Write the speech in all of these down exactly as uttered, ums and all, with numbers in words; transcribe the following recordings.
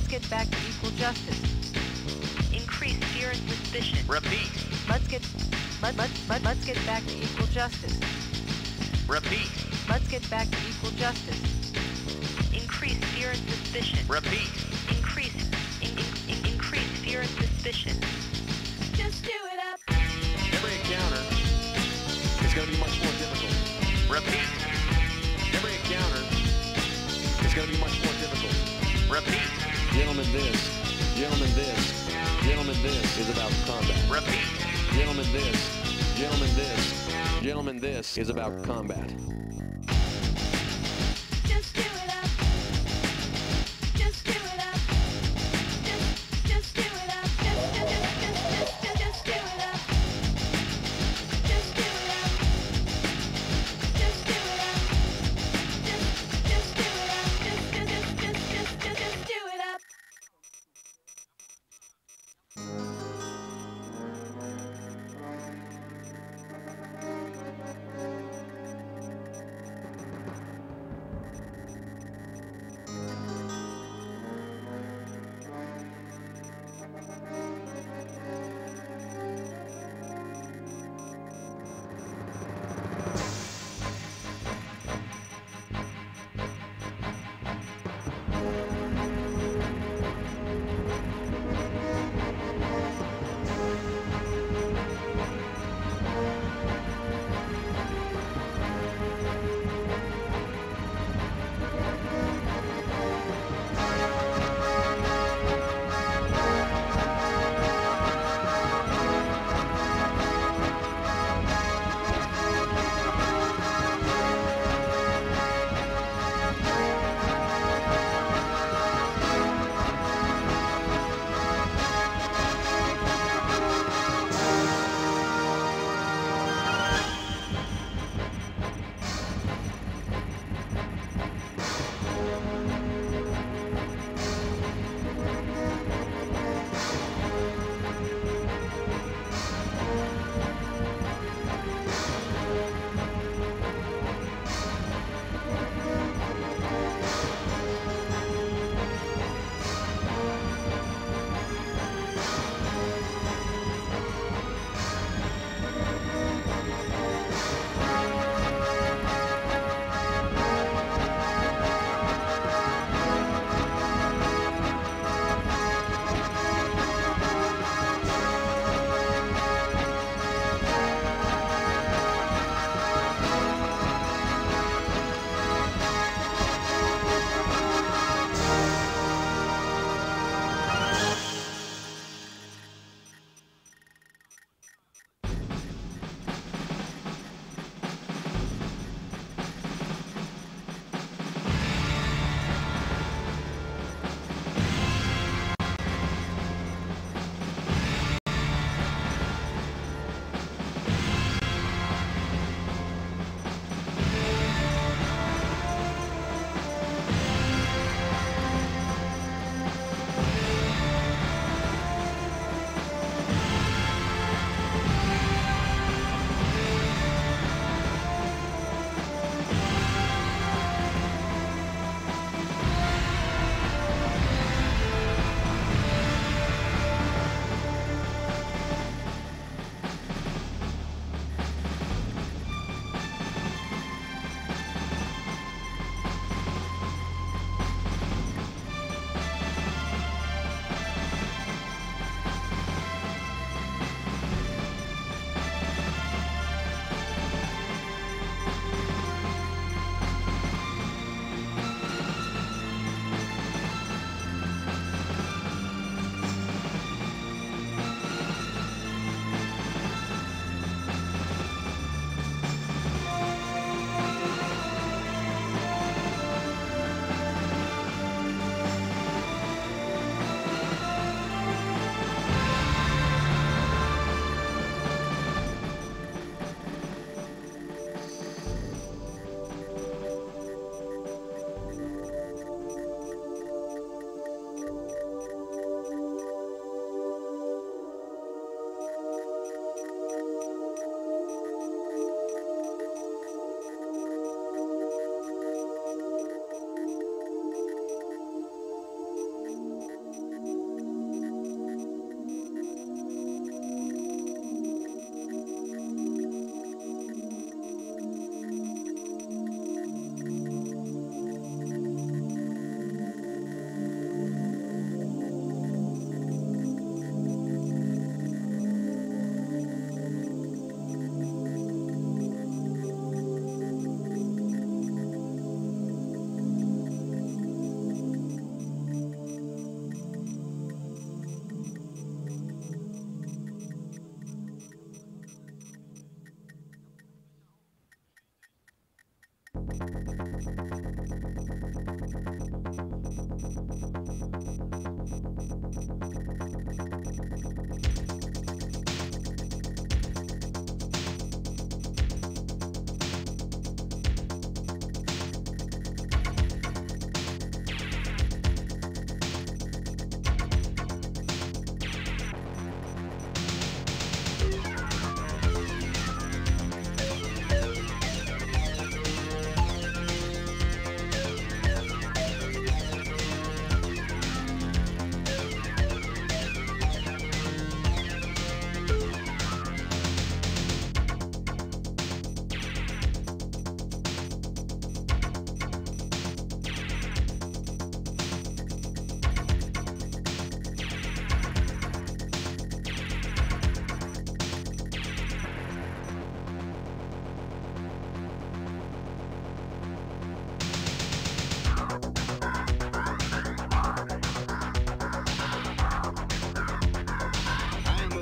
Let's get back to equal justice. Increase fear and suspicion. Repeat. Let's get let, let, let, let's get back to equal justice. Repeat. Let's get back to equal justice. Increase fear and suspicion. Repeat. Increase in, in, in, increase fear and suspicion. Just do it up. Every encounter is going to be much more difficult. Repeat. Every encounter is going to be much more difficult. Repeat. Gentlemen, this, gentlemen, this, gentlemen, this is about combat. Repeat. Gentlemen, this, gentlemen, this, gentlemen, this is about combat. Just do it up. Just do it up. Just, just do it up. Just, just, just, just, just do it up. Just do it up. Just do it up. Just, just do it up. Just, just, just, just, just, just do it up.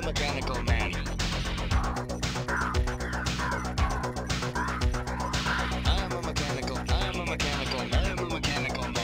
mechanical man. I am a mechanical, I am a mechanical, I am a mechanical man.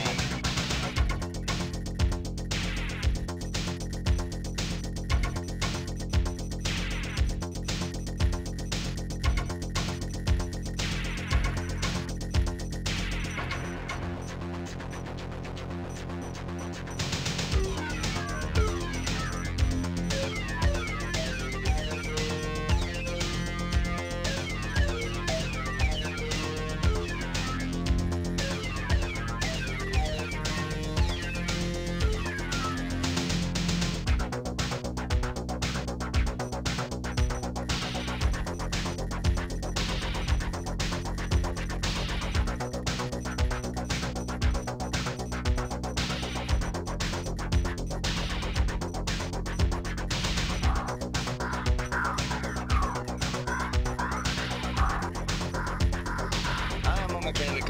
Mechanical.